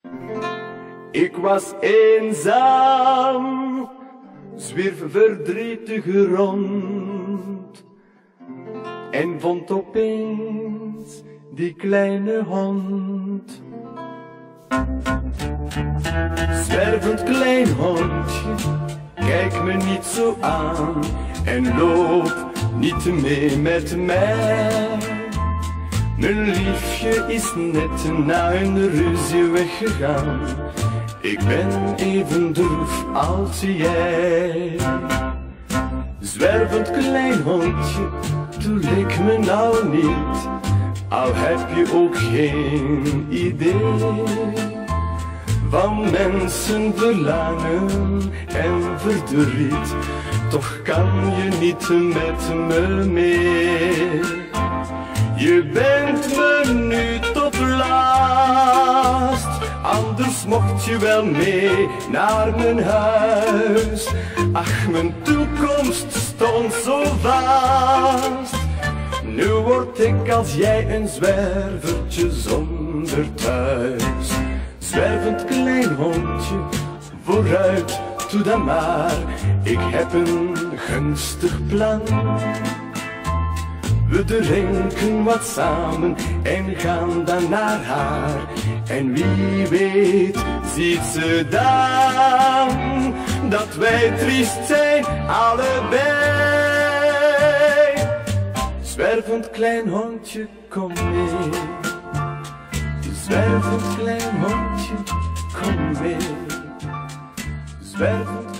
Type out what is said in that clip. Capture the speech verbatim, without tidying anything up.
Ik was eenzaam, zwierf verdrietig rond en vond opeens die kleine hond. Zwervend klein hondje, kijk me niet zo aan en loop niet mee met mij. Mijn liefje is net na een ruzie weggegaan. Ik ben even droef als jij. Zwervend klein hondje, doe leek me nou niet, al heb je ook geen idee van mensen verlangen en verdriet. Toch kan je niet met me mee. Je bent me nu tot last, anders mocht je wel mee naar mijn huis. Ach, mijn toekomst stond zo vast. Nu word ik als jij een zwervertje zonder thuis. Zwervend klein hondje, vooruit, doe dan maar. Ik heb een gunstig plan. We drinken wat samen en gaan dan naar haar. En wie weet ziet ze dan dat wij triest zijn allebei. Zwervend klein hondje, kom mee. Zwervend klein hondje, kom mee. Zwervend